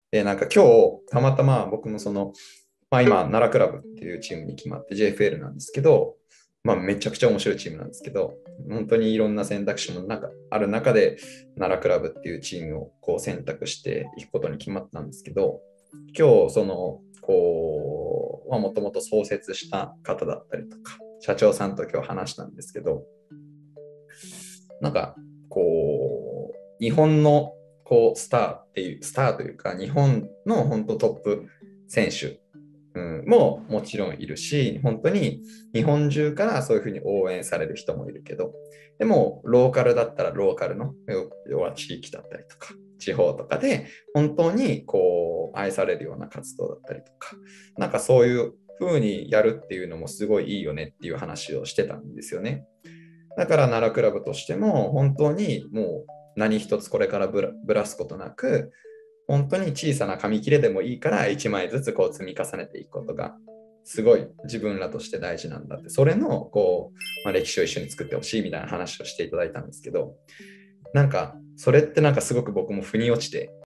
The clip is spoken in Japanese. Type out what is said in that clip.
で、なんか今日、たまたま僕も今、奈良クラブっていうチームに決まって JFL なんですけど、めちゃくちゃ面白いチームなんですけど、本当にいろんな選択肢もある中で、奈良クラブっていうチームをこう選択していくことに決まったんですけど、今日、もともと創設した方だったりとか、社長さんと今日話したんですけど、なんか、日本のスターというか、日本の本当トップ選手、ももちろんいるし、本当に日本中からそういうふうに応援される人もいるけど、でも、ローカルだったらローカルの、要は地域だったりとか、地方とかで、本当に愛されるような活動だったりとか、なんかそういうふうにやるっていうのもすごいいいよねっていう話をしてたんですよね。だから奈良クラブとしても本当にもう何一つこれからぶらすことなく、本当に小さな紙切れでもいいから1枚ずつこう積み重ねていくことがすごい自分らとして大事なんだって、それの歴史を一緒に作ってほしいみたいな話をしていただいたんですけど、なんかそれってなんかすごく僕も腑に落ちて、